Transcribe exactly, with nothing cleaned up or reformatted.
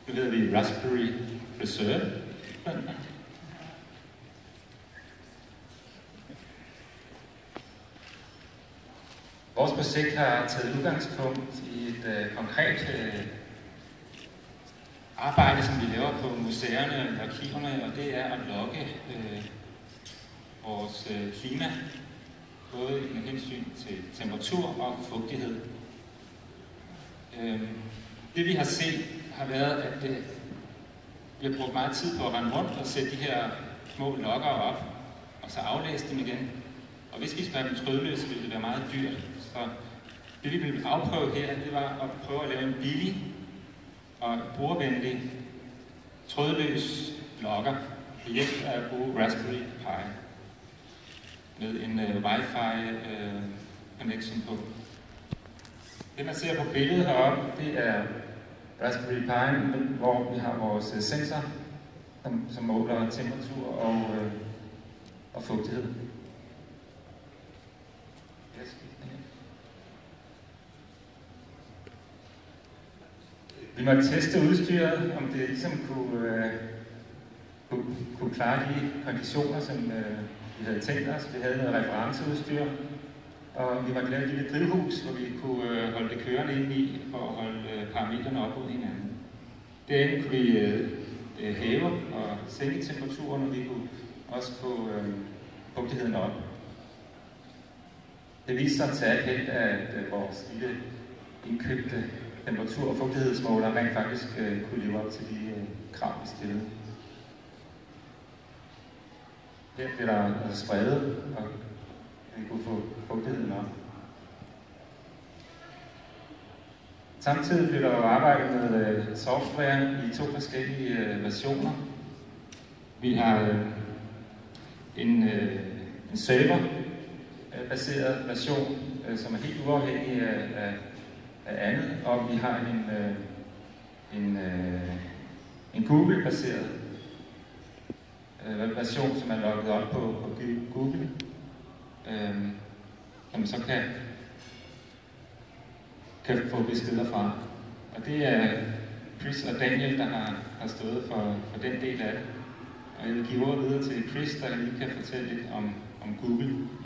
Nu hedder vi Raspberry Reserve. Vores projekt har taget udgangspunkt i et øh, konkret øh, arbejde, som vi laver på museerne og arkiverne, og det er at logge øh, vores øh, klima, både med hensyn til temperatur og fugtighed. Øh, det vi har set har været, at øh, vi har brugt meget tid på at rende rundt og sætte de her små logger op, og så aflæse dem igen. Og hvis vi skulle have dem trådløse, ville det være meget dyrt. Så det vi ville afprøve her, det var at prøve at lave en billig og brugervenlig trådløs logger ved hjælp af at bruge Raspberry Pi med en uh, Wi-Fi uh, connection på. Det man ser på billedet heroppe, det er Raspberry Pi, hvor vi har vores sensor, som, som måler temperatur og, uh, og fugtighed. Vi måtte teste udstyret, om det ligesom kunne, øh, kunne, kunne klare de konditioner, som øh, vi havde tænkt os. Vi havde noget referenceudstyr, og vi måtte lave et lille drivhus, hvor vi kunne øh, holde det kørende ind i, for at holde øh, parametrene op mod hinanden. Derinde kunne vi øh, hæve og sænke temperaturen, og vi kunne også få øh, fugtigheden op. Det viste sig til alt held, at øh, vores lille indkøbte temperatur- og fugtighedsmåler rent faktisk øh, kunne leve op til de øh, krav, vi stillede. Her blev der altså spredet, og vi kunne få fugtigheden op. Samtidig blev der jo arbejdet med øh, software i to forskellige øh, versioner. Vi har øh, en, øh, en server-baseret version, øh, som er helt uafhængig af, af af andet, og vi har en, øh, en, øh, en Google-baseret øh, version, som er logget op på, på Google, øh, som så kan, kan få beskeder fra. Og det er Chris og Daniel, der har, har stået for, for den del af det. Og jeg vil give ordet videre til Chris, der lige kan fortælle lidt om, om Google.